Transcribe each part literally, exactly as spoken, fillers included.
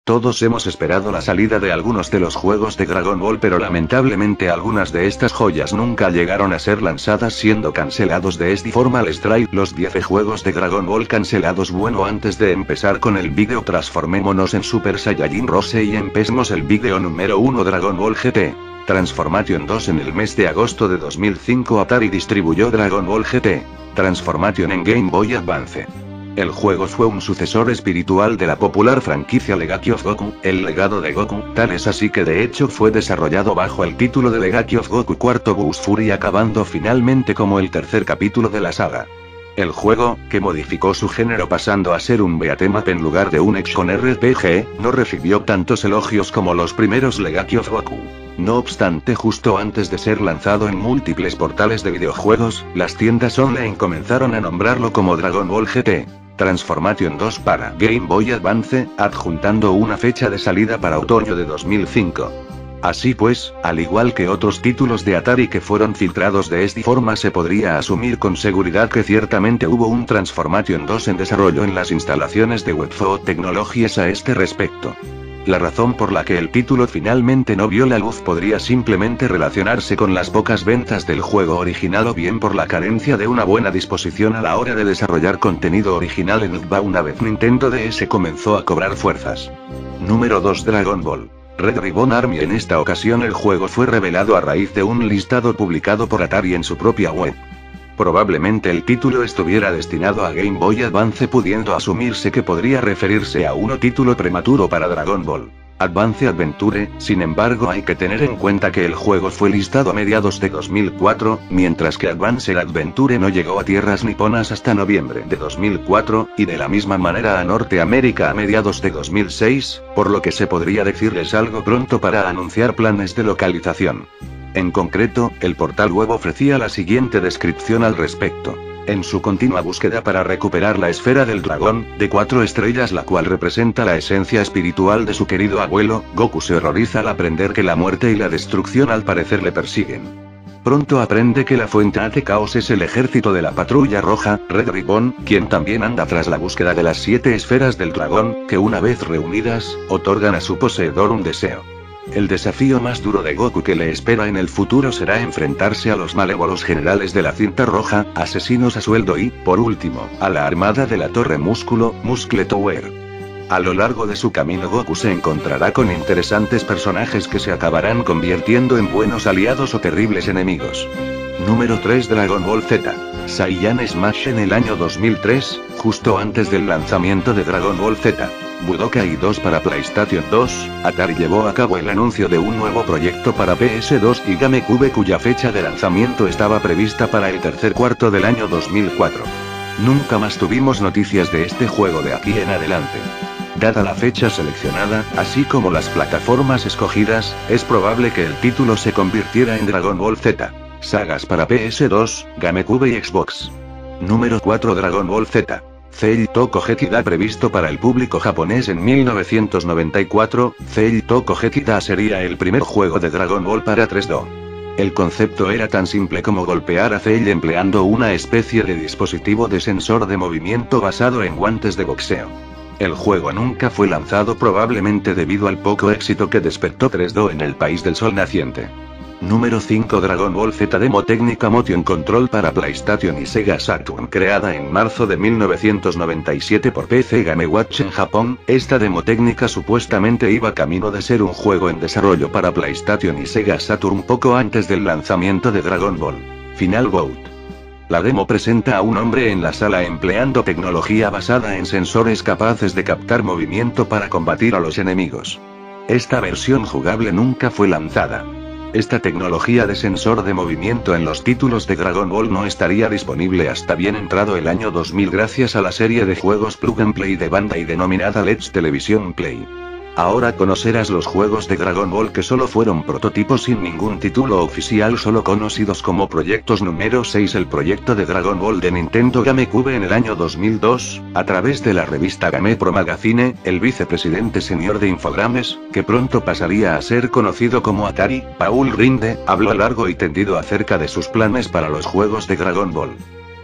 Todos hemos esperado la salida de algunos de los juegos de Dragon Ball, pero lamentablemente algunas de estas joyas nunca llegaron a ser lanzadas, siendo cancelados de esta forma. Les traigo los diez juegos de Dragon Ball cancelados. Bueno, antes de empezar con el vídeo, transformémonos en Super Saiyajin Rose y empecemos el vídeo número uno. Dragon Ball G T Transformation dos. En el mes de agosto de dos mil cinco, Atari distribuyó Dragon Ball G T Transformation en Game Boy Advance. El juego fue un sucesor espiritual de la popular franquicia Legacy of Goku, el legado de Goku. Tal es así que de hecho fue desarrollado bajo el título de Legacy of Goku Cuarto Bus Fury, acabando finalmente como el tercer capítulo de la saga. El juego, que modificó su género pasando a ser un beat'em up en lugar de un action R P G, no recibió tantos elogios como los primeros Legacy of Goku. No obstante, justo antes de ser lanzado en múltiples portales de videojuegos, las tiendas online comenzaron a nombrarlo como Dragon Ball G T Transformation dos para Game Boy Advance, adjuntando una fecha de salida para otoño de dos mil cinco. Así pues, al igual que otros títulos de Atari que fueron filtrados de esta forma, se podría asumir con seguridad que ciertamente hubo un Transformation dos en desarrollo en las instalaciones de Webfoot Technologies a este respecto. La razón por la que el título finalmente no vio la luz podría simplemente relacionarse con las pocas ventas del juego original, o bien por la carencia de una buena disposición a la hora de desarrollar contenido original en U B A una vez Nintendo D S comenzó a cobrar fuerzas. Número dos. Dragon Ball Red Ribbon Army. En esta ocasión el juego fue revelado a raíz de un listado publicado por Atari en su propia web. Probablemente el título estuviera destinado a Game Boy Advance, pudiendo asumirse que podría referirse a un título prematuro para Dragon Ball Advance Adventure. Sin embargo, hay que tener en cuenta que el juego fue listado a mediados de dos mil cuatro, mientras que Advance Adventure no llegó a tierras niponas hasta noviembre de dos mil cuatro, y de la misma manera a Norteamérica a mediados de dos mil seis, por lo que se podría decirles algo pronto para anunciar planes de localización. En concreto, el portal web ofrecía la siguiente descripción al respecto. En su continua búsqueda para recuperar la esfera del dragón, de cuatro estrellas, la cual representa la esencia espiritual de su querido abuelo, Goku se horroriza al aprender que la muerte y la destrucción al parecer le persiguen. Pronto aprende que la fuente de caos es el ejército de la Patrulla Roja, Red Ribbon, quien también anda tras la búsqueda de las siete esferas del dragón, que una vez reunidas, otorgan a su poseedor un deseo. El desafío más duro de Goku que le espera en el futuro será enfrentarse a los malévolos generales de la cinta roja, asesinos a sueldo y, por último, a la armada de la Torre Músculo, Muscle Tower. A lo largo de su camino Goku se encontrará con interesantes personajes que se acabarán convirtiendo en buenos aliados o terribles enemigos. Número tres. Dragon Ball Z Saiyan Smash. En el año dos mil tres, justo antes del lanzamiento de Dragon Ball Z Budokai dos para PlayStation dos, Atari llevó a cabo el anuncio de un nuevo proyecto para P S dos y GameCube, cuya fecha de lanzamiento estaba prevista para el tercer cuarto del año dos mil cuatro. Nunca más tuvimos noticias de este juego de aquí en adelante. Dada la fecha seleccionada, así como las plataformas escogidas, es probable que el título se convirtiera en Dragon Ball Z Sagas para P S dos, GameCube y Xbox. Número cuatro. Dragon Ball Z Cell Toko Gekida. Previsto para el público japonés en mil novecientos noventa y cuatro, Cell Toko Gekida sería el primer juego de Dragon Ball para tres D O. El concepto era tan simple como golpear a Cell empleando una especie de dispositivo de sensor de movimiento basado en guantes de boxeo. El juego nunca fue lanzado, probablemente debido al poco éxito que despertó tres D O en el país del sol naciente. Número cinco. Dragon Ball Z Demo Técnica Motion Control para PlayStation y Sega Saturn. Creada en marzo de mil novecientos noventa y siete por P C Game Watch en Japón, esta demo técnica supuestamente iba camino de ser un juego en desarrollo para PlayStation y Sega Saturn poco antes del lanzamiento de Dragon Ball Final Bout. La demo presenta a un hombre en la sala empleando tecnología basada en sensores capaces de captar movimiento para combatir a los enemigos. Esta versión jugable nunca fue lanzada. Esta tecnología de sensor de movimiento en los títulos de Dragon Ball no estaría disponible hasta bien entrado el año dos mil gracias a la serie de juegos Plug and Play de Bandai denominada Let's Television Play. Ahora conocerás los juegos de Dragon Ball que solo fueron prototipos sin ningún título oficial, solo conocidos como proyectos. Número seis. El proyecto de Dragon Ball de Nintendo GameCube. En el año dos mil dos, a través de la revista Game Pro Magazine, el vicepresidente senior de Infogrames, que pronto pasaría a ser conocido como Atari, Paul Rinde, habló largo y tendido acerca de sus planes para los juegos de Dragon Ball.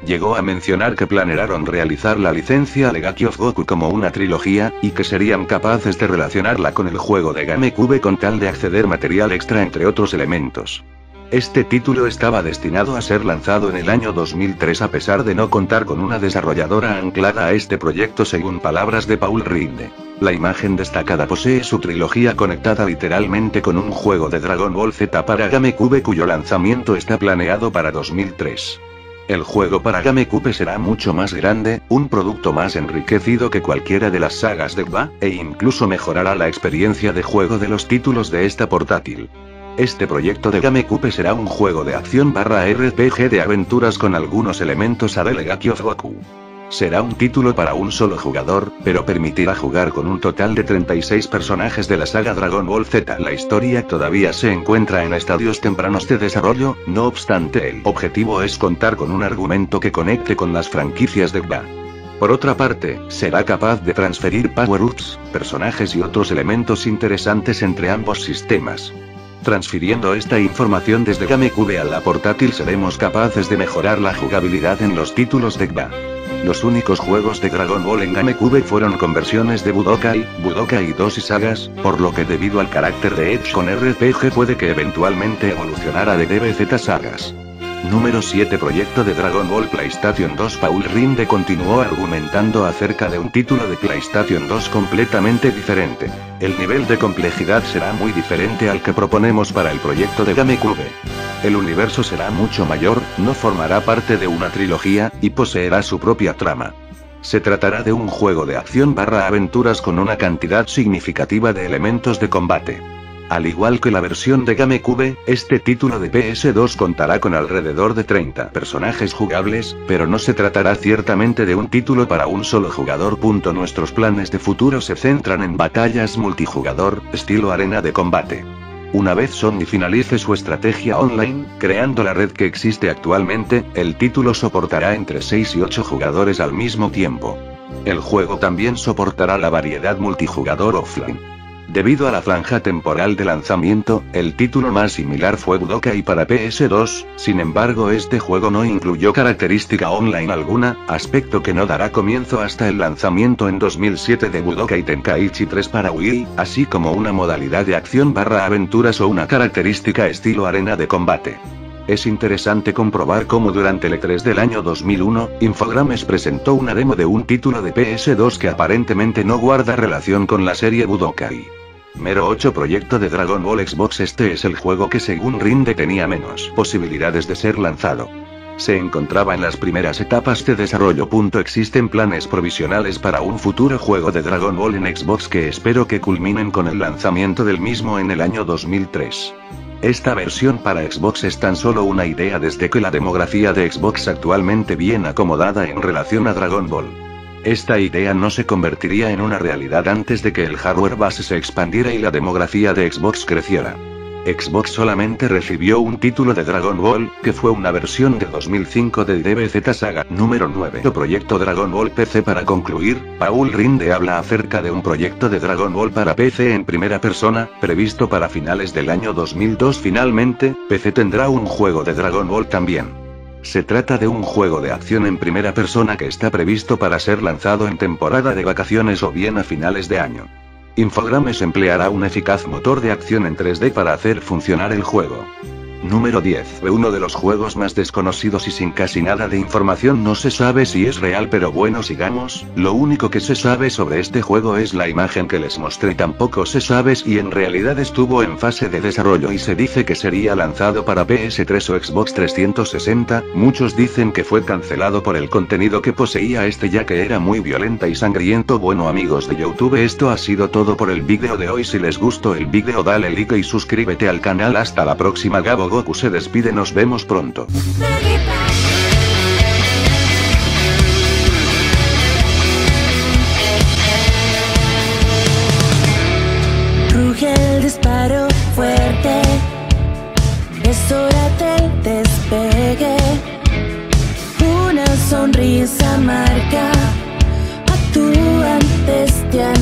Llegó a mencionar que planearon realizar la licencia Legacy of Goku como una trilogía, y que serían capaces de relacionarla con el juego de GameCube con tal de acceder material extra entre otros elementos. Este título estaba destinado a ser lanzado en el año dos mil tres a pesar de no contar con una desarrolladora anclada a este proyecto según palabras de Paul Rinde. La imagen destacada posee su trilogía conectada literalmente con un juego de Dragon Ball Z para GameCube cuyo lanzamiento está planeado para dos mil tres. El juego para GameCube será mucho más grande, un producto más enriquecido que cualquiera de las sagas de G B A, e incluso mejorará la experiencia de juego de los títulos de esta portátil. Este proyecto de GameCube será un juego de acción barra R P G de aventuras con algunos elementos a The Legacy of Goku. Será un título para un solo jugador, pero permitirá jugar con un total de treinta y seis personajes de la saga Dragon Ball Z. La historia todavía se encuentra en estadios tempranos de desarrollo, no obstante el objetivo es contar con un argumento que conecte con las franquicias de G B A. Por otra parte, será capaz de transferir power-ups, personajes y otros elementos interesantes entre ambos sistemas. Transfiriendo esta información desde GameCube a la portátil seremos capaces de mejorar la jugabilidad en los títulos de G B A. Los únicos juegos de Dragon Ball en GameCube fueron conversiones de Budokai, Budokai dos y sagas, por lo que debido al carácter de Edge con R P G puede que eventualmente evolucionara de D B Z sagas. Número siete Proyecto de Dragon Ball PlayStation dos. Paul Rinde continuó argumentando acerca de un título de PlayStation dos completamente diferente. El nivel de complejidad será muy diferente al que proponemos para el proyecto de GameCube. El universo será mucho mayor, no formará parte de una trilogía, y poseerá su propia trama. Se tratará de un juego de acción barra aventuras con una cantidad significativa de elementos de combate. Al igual que la versión de GameCube, este título de P S dos contará con alrededor de treinta personajes jugables, pero no se tratará ciertamente de un título para un solo jugador. Nuestros planes de futuro se centran en batallas multijugador, estilo arena de combate. Una vez Sony finalice su estrategia online, creando la red que existe actualmente, el título soportará entre seis y ocho jugadores al mismo tiempo. El juego también soportará la variedad multijugador offline. Debido a la franja temporal de lanzamiento, el título más similar fue Budokai para P S dos, sin embargo este juego no incluyó característica online alguna, aspecto que no dará comienzo hasta el lanzamiento en dos mil siete de Budokai Tenkaichi tres para Wii, así como una modalidad de acción barra aventuras o una característica estilo arena de combate. Es interesante comprobar cómo durante el E tres del año dos mil uno, Infogrames presentó una demo de un título de P S dos que aparentemente no guarda relación con la serie Budokai. Mero ocho Proyecto de Dragon Ball Xbox. Este es el juego que según Rinde tenía menos posibilidades de ser lanzado. Se encontraba en las primeras etapas de desarrollo. Existen planes provisionales para un futuro juego de Dragon Ball en Xbox que espero que culminen con el lanzamiento del mismo en el año dos mil tres. Esta versión para Xbox es tan solo una idea desde que la demografía de Xbox actualmente bien acomodada en relación a Dragon Ball. Esta idea no se convertiría en una realidad antes de que el hardware base se expandiera y la demografía de Xbox creciera. Xbox solamente recibió un título de Dragon Ball, que fue una versión de dos mil cinco de D B Z Saga. Número nueve Proyecto Dragon Ball P C. Para concluir, Paul Rinde habla acerca de un proyecto de Dragon Ball para P C en primera persona, previsto para finales del año dos mil dos. Finalmente, P C tendrá un juego de Dragon Ball también. Se trata de un juego de acción en primera persona que está previsto para ser lanzado en temporada de vacaciones o bien a finales de año. Infogrames empleará un eficaz motor de acción en tres D para hacer funcionar el juego. Número diez. Uno de los juegos más desconocidos y sin casi nada de información. No se sabe si es real, pero bueno, sigamos. Lo único que se sabe sobre este juego es la imagen que les mostré. Tampoco se sabe si en realidad estuvo en fase de desarrollo y se dice que sería lanzado para P S tres o Xbox trescientos sesenta. Muchos dicen que fue cancelado por el contenido que poseía este, ya que era muy violenta y sangriento. Bueno, amigos de YouTube, esto ha sido todo por el vídeo de hoy. Si les gustó el vídeo, dale like y suscríbete al canal. Hasta la próxima. Gabo Goku se despide, nos vemos pronto. Ruge el disparo fuerte, es hora del despegue. Una sonrisa marca a tu antes de